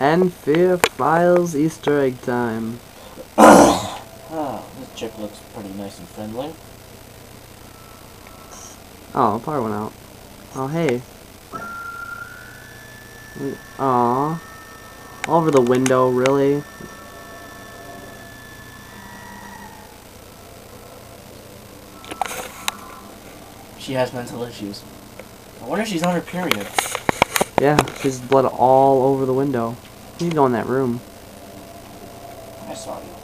F.e.a.r. Files Easter egg time. This chick looks pretty nice and friendly. Oh, power went out. Oh, hey. Aw. All over the window, really? She has mental issues. I wonder if she's on her period. Yeah, she's blood all over the window. You can go in that room. I saw you.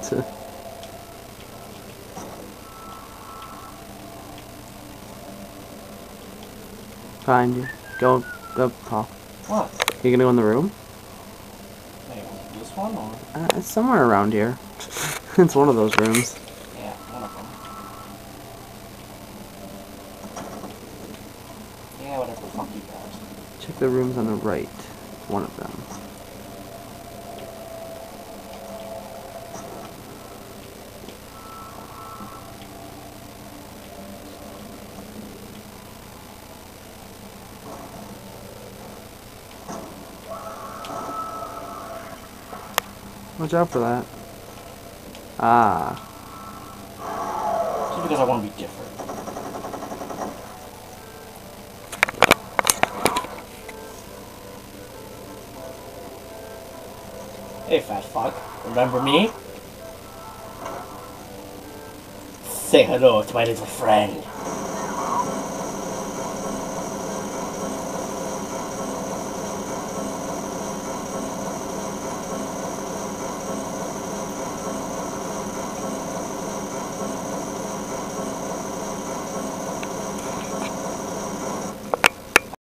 Find you. Go, Paul. What? You gonna go in the room? Wait, this one or? It's somewhere around here. It's one of those rooms. Yeah, one of them. Yeah, whatever. Fuck you guys. Check the rooms on the right. One of them. Watch out for that. Ah. Just because I want to be different. Hey, fat fuck. Remember me? Say hello to my little friend.